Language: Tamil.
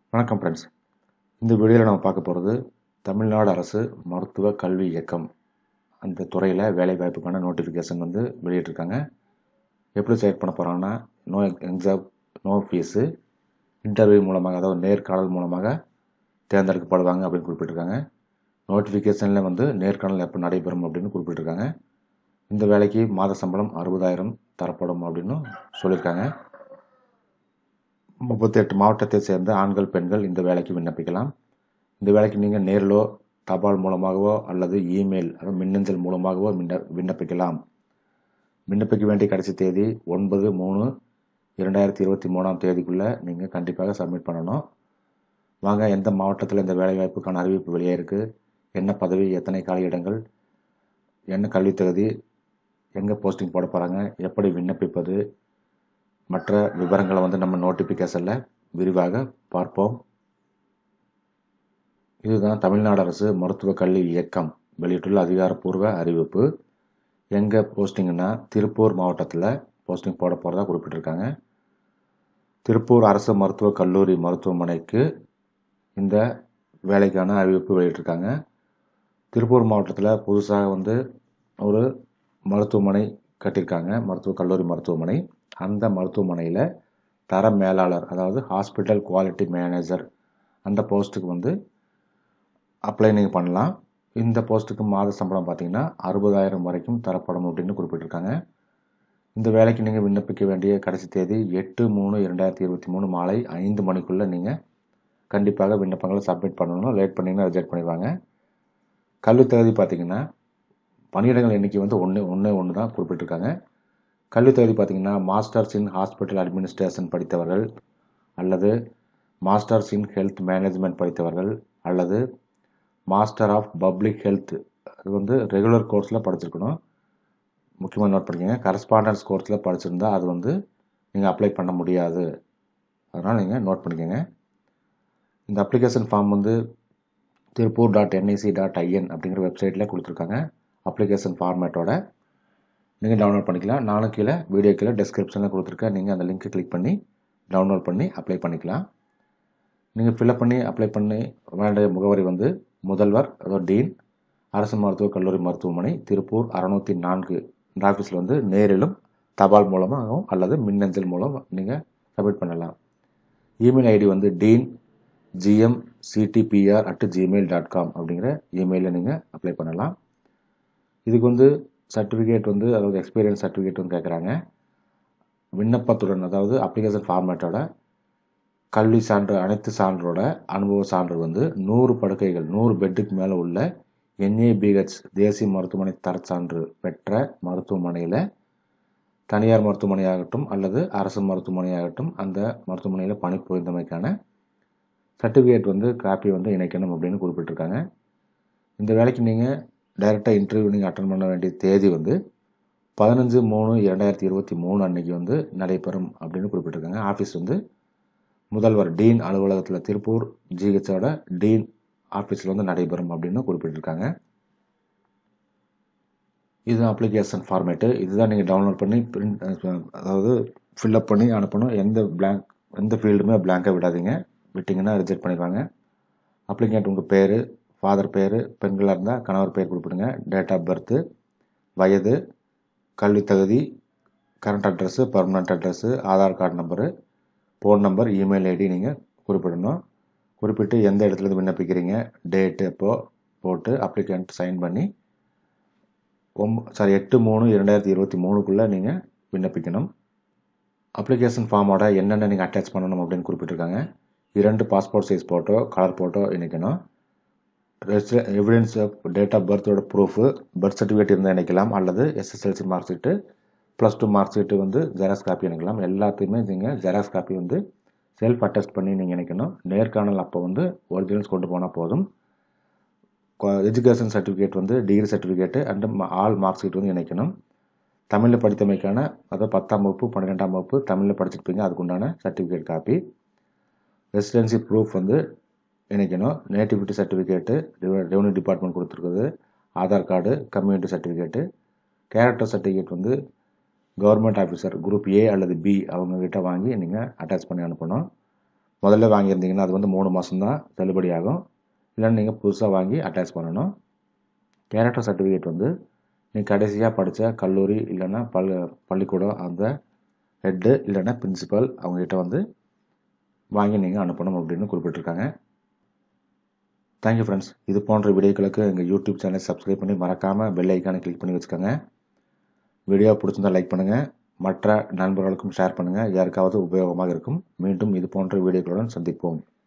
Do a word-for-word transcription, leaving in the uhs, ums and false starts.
வணக்கம் ஃப்ரெண்ட்ஸ். இந்த வீடியோவில் நம்ம பார்க்க போகிறது தமிழ்நாடு அரசு மருத்துவ கல்வி இயக்கம் அந்த துறையில் வேலைவாய்ப்புக்கான நோட்டிஃபிகேஷன் வந்து வெளியிட்டிருக்காங்க. எப்படி செலக்ட் பண்ண போகிறாங்கன்னா, no exam, no fees, interview மூலமாக, அதாவது நேர்காணல் மூலமாக தேர்ந்தெடுக்கப்படுவாங்க அப்படின்னு குறிப்பிட்டிருக்காங்க. நோட்டிஃபிகேஷனில் வந்து நேர்காணல் எப்போ நடைபெறும் அப்படின்னு குறிப்பிட்டிருக்காங்க. இந்த வேலைக்கு மாத சம்பளம் அறுபதாயிரம் தரப்படும் அப்படின்னு சொல்லியிருக்காங்க. முப்பத்தி எட்டு மாவட்டத்தை சேர்ந்த ஆண்கள் பெண்கள் இந்த வேலைக்கு விண்ணப்பிக்கலாம். இந்த வேலைக்கு நீங்கள் நேரிலோ தபால் மூலமாகவோ அல்லது இமெயில் அதாவது மின்னஞ்சல் மூலமாகவோ விண்ண விண்ணப்பிக்கலாம். விண்ணப்பிக்க வேண்டிய கடைசி தேதி ஒன்பது மூணு இரண்டாயிரத்தி இருபத்தி மூணாம் தேதிக்குள்ளே நீங்கள் கண்டிப்பாக சப்மிட் பண்ணணும். வாங்க, எந்த மாவட்டத்தில் இந்த வேலைவாய்ப்புக்கான அறிவிப்பு வெளியே இருக்குது, என்ன பதவி, எத்தனை காலி இடங்கள், என்ன கல்வி தகுதி, எங்கே போஸ்டிங் போட போகிறாங்க, எப்படி விண்ணப்பிப்பது, மற்ற விவரங்களை வந்து நம்ம நோட்டிஃபிகேஷனில் விரிவாக பார்ப்போம். இதுதான் தமிழ்நாடு அரசு மருத்துவ கல்வி இயக்கம் வெளியிட்டுள்ள அதிகாரப்பூர்வ அறிவிப்பு. எங்கே போஸ்டிங்னா திருப்பூர் மாவட்டத்தில் போஸ்டிங் போட போகிறதா குறிப்பிட்டிருக்காங்க. திருப்பூர் அரசு மருத்துவக் கல்லூரி மருத்துவமனைக்கு இந்த வேலைக்கான அறிவிப்பு வெளியிட்டிருக்காங்க. திருப்பூர் மாவட்டத்தில் புதுசாக வந்து ஒரு மருத்துவமனை கட்டியிருக்காங்க, மருத்துவக் கல்லூரி மருத்துவமனை. அந்த மருத்துவமனையில் தர மேலாளர், அதாவது ஹாஸ்பிட்டல் குவாலிட்டி மேனேஜர், அந்த போஸ்ட்டுக்கு வந்து அப்ளை நீங்கள் பண்ணலாம். இந்த போஸ்ட்டுக்கு மாத சம்பளம் பார்த்தீங்கன்னா அறுபதாயிரம் வரைக்கும் தரப்படும் அப்படின்னு குறிப்பிட்டிருக்காங்க. இந்த வேலைக்கு நீங்கள் விண்ணப்பிக்க வேண்டிய கடைசி தேதி எட்டு மூணு இரண்டாயிரத்தி இருபத்தி மூணு மாலை ஐந்து மணிக்குள்ளே நீங்கள் கண்டிப்பாக விண்ணப்பங்களை சப்மிட் பண்ணணும். லேட் பண்ணிங்கன்னா ரிஜெக்ட் பண்ணிடுவாங்க. கல்வி தகுதி பார்த்தீங்கன்னா பணியிடங்கள் எண்ணிக்கை வந்து ஒன்று ஒன்று ஒன்று தான் குறிப்பிட்டிருக்காங்க. கல்வி தகுதி பார்த்தீங்கன்னா மாஸ்டர்ஸ் இன் ஹாஸ்பிட்டல் அட்மினிஸ்ட்ரேஷன் படித்தவர்கள், அல்லது மாஸ்டர்ஸ் இன் ஹெல்த் மேனேஜ்மெண்ட் படித்தவர்கள், அல்லது மாஸ்டர் ஆஃப் பப்ளிக் ஹெல்த், அது வந்து ரெகுலர் கோர்ஸில் படிச்சிருக்கணும். முக்கியமாக நோட் பண்ணிக்கோங்க. கரஸ்பாண்டன்ஸ் கோர்ஸில் படிச்சிருந்தா அது வந்து நீங்கள் அப்ளை பண்ண முடியாது. அதனால் நீங்கள் நோட் பண்ணிக்கோங்க. இந்த அப்ளிகேஷன் ஃபார்ம் வந்து Tiruppur dot NIC dot IN அப்படிங்கிற வெப்சைட்டில் கொடுத்துருக்காங்க. அப்ளிகேஷன் ஃபார்மேட்டோட நீங்கள் டவுன்லோட் பண்ணிக்கலாம். நானும் கீழே வீடியோ கீழே டெஸ்கிரிப்ஷனில் கொடுத்துருக்கேன். நீங்கள் அந்த லிங்க்கை கிளிக் பண்ணி டவுன்லோட் பண்ணி அப்ளை பண்ணிக்கலாம். நீங்கள் ஃபில்அப் பண்ணி அப்ளை பண்ணி வேண்டிய முகவரி வந்து முதல்வர், அதாவது டீன், அரசு மருத்துவக் கல்லூரி மருத்துவமனை, திருப்பூர் அறுநூற்றி நான்கு. இந்த ஆஃபீஸில் வந்து நேரிலும் தபால் மூலமாகவும் அல்லது மின்னஞ்சல் மூலம் நீங்கள் சப்மிட் பண்ணலாம். இமெயில் ஐடி வந்து dean GM CDPR at Gmail dot com அப்படிங்கிற இமெயிலில் நீங்கள் அப்ளை பண்ணலாம். இதுக்கு வந்து சர்டிஃபிகேட் வந்து, அதாவது எக்ஸ்பீரியன்ஸ் சர்டிஃபிகேட் வந்து கேட்குறாங்க. விண்ணப்பத்துடன், அதாவது அப்ளிகேஷன் ஃபார்மேட்டோட கல்வி சான்று, அனைத்து சான்றோட அனுபவ சான்று வந்து நூறு படுக்கைகள், நூறு பெட்டுக்கு மேலே உள்ள என்ஏபிஹெச் தேசிய மருத்துவமனை தரச்சான்று பெற்ற மருத்துவமனையில், தனியார் மருத்துவமனையாகட்டும் அல்லது அரசு மருத்துவமனையாகட்டும், அந்த மருத்துவமனையில் பணிபுரிந்தமைக்கான சர்டிஃபிகேட் வந்து காப்பி வந்து இணைக்கணும் அப்படின்னு குறிப்பிட்டிருக்காங்க. இந்த வேலைக்கு நீங்கள் டைரெக்டாக இன்டர்வியூ நீங்கள் அட்டன் பண்ண வேண்டிய தேதி வந்து பதினஞ்சு மூணு இரண்டாயிரத்தி இருபத்தி மூணு அன்னைக்கு வந்து நடைபெறும் அப்படின்னு குறிப்பிட்டிருக்காங்க. ஆஃபீஸ் வந்து முதல்வர் டீன் அலுவலகத்தில், திருப்பூர் ஜிஹெச்சோட டீன் ஆஃபீஸில் வந்து நடைபெறும் அப்படின்னு குறிப்பிட்டிருக்காங்க. இது அப்ளிகேஷன் ஃபார்மேட்டு. இதுதான் நீங்கள் டவுன்லோட் பண்ணி பிரிண்ட், அதாவது ஃபில்அப் பண்ணி அனுப்பணும். எந்த பிளாங்க் எந்த ஃபீல்டுமே பிளாங்காக விடாதீங்க. விட்டிங்கன்னா ரிஜெக்ட் பண்ணிடுவாங்க. அப்ளிகேண்ட் உங்கள் பேர், ஃபாதர் பேர், பெண்களாக இருந்தால் கணவர் பேர் குறிப்பிடுங்க, டேட் ஆஃப் பர்த்து, வயது, கல்வி தகுதி, current address, permanent address, Aadhaar card number, phone number, email ID நீங்கள் குறிப்பிடணும். குறிப்பிட்டு எந்த இடத்துல விண்ணப்பிக்கிறீங்க, டேட்டு எப்போ போட்டு அப்ளிகேண்ட் சைன் பண்ணி ஒம் சாரி எட்டு மூணு இரண்டாயிரத்தி இருபத்தி மூணுக்குள்ளே நீங்கள் விண்ணப்பிக்கணும். அப்ளிகேஷன் ஃபார்மோட என்னென்ன நீங்கள் அட்டாச் பண்ணணும் அப்படின்னு குறிப்பிட்டிருக்காங்க. இரண்டு passport size photo, colour photo இணைக்கணும். எவிடன்ஸ் ஆஃப் டேட் ஆஃப் பர்த்தோட ப்ரூஃபு, பர்த் சர்டிஃபிகேட் இருந்தால் இணைக்கலாம், அல்லது SSLC mark sheet, plus two mark sheet வந்து ஜெராக்ஸ் காப்பி இணைக்கலாம். எல்லாத்தையுமே நீங்கள் ஜெராக்ஸ் காப்பி வந்து செல்ஃப் அட்டஸ்ட் பண்ணி நீங்கள் இணைக்கணும். நேர்காணல் அப்போ வந்து ஒரிஜினல்ஸ் கொண்டு போனால் போதும். எஜுகேஷன் சர்டிஃபிகேட் வந்து degree certificate and all mark sheet வந்து இணைக்கணும். தமிழில் படித்தமைக்கான, அதாவது பத்தாம் வகுப்பு பன்னிரெண்டாம் வகுப்பு தமிழில் படிச்சிருப்பீங்க, அதுக்குண்டான சர்டிஃபிகேட் காப்பி. ரெசிடென்சி ப்ரூஃப் வந்து இணைக்கணும். நேட்டிவிட்டி சர்டிஃபிகேட்டு ரெவன்யூ டிபார்ட்மெண்ட் கொடுத்துருக்குது, Aadhaar card, community certificate, character certificate வந்து கவர்மெண்ட் ஆஃபீஸர் குரூப் ஏ அல்லது பி அவங்கக்கிட்ட வாங்கி நீங்கள் அட்டாச் பண்ணி அனுப்பணும். முதல்ல வாங்கியிருந்தீங்கன்னா அது வந்து மூணு மாதம்தான் தள்ளுபடி ஆகும். இல்லைன்னா நீங்கள் புதுசாக வாங்கி அட்டாச் பண்ணணும். கேரக்டர் சர்டிஃபிகேட் வந்து நீங்கள் கடைசியாக படித்த கல்லூரி இல்லைன்னா பல் பள்ளிக்கூடம் அந்த ஹெட்டு இல்லைன்னா பிரின்சிபல் அவங்ககிட்ட வந்து வாங்கி நீங்கள் அனுப்பணும் அப்படின்னு குறிப்பிட்டிருக்காங்க. Thank you friends. இது போன்ற வீடியோக்களுக்கு எங்கள் யூடியூப் சேனலை சப்ஸ்கிரைப் பண்ணி மறக்காமல் பெல் ஐக்கானை கிளிக் பண்ணி வச்சுக்கோங்க. வீடியோ பிடிச்சிருந்தால் லைக் பண்ணுங்கள். மற்ற நண்பர்களுக்கும் ஷேர் பண்ணுங்கள். யாருக்காவது உபயோகமாக இருக்கும். மீண்டும் இது போன்ற வீடியோக்களுடன் சந்திப்போம்.